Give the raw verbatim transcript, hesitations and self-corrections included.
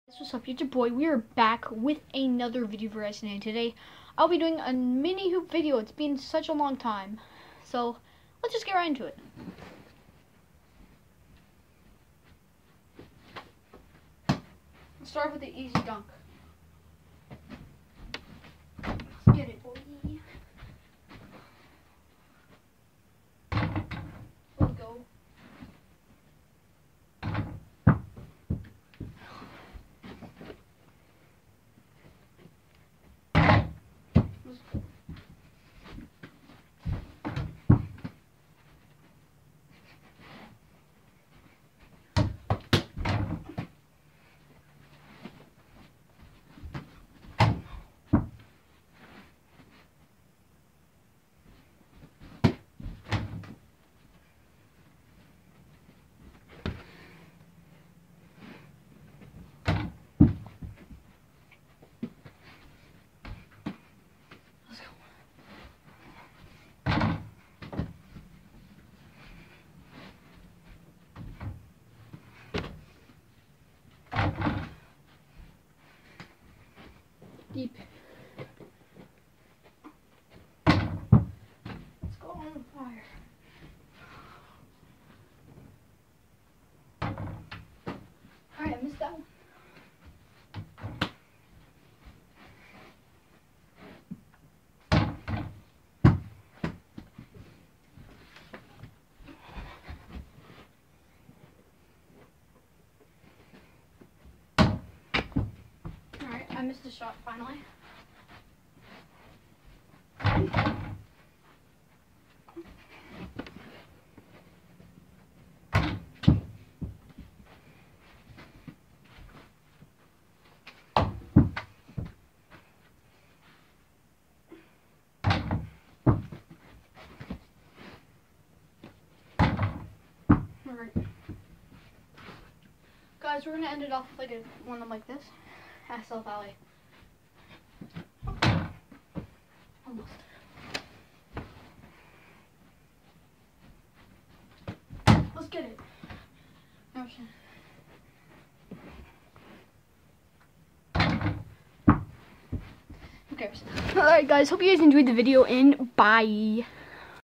What's up, it's your boy. We are back with another video for us today. Today, I'll be doing a mini hoop video. It's been such a long time. So, let's just get right into it. Let's start with the easy dunk. Let's get it, boy. Let's go. Deep. Let's go on the fire. Alright, I missed that one. Alright, I missed a shot finally. Alright. Guys, we're gonna end it off with like a one like this. Assault Valley. Almost. Let's get it. No, okay. Alright guys, hope you guys enjoyed the video and bye.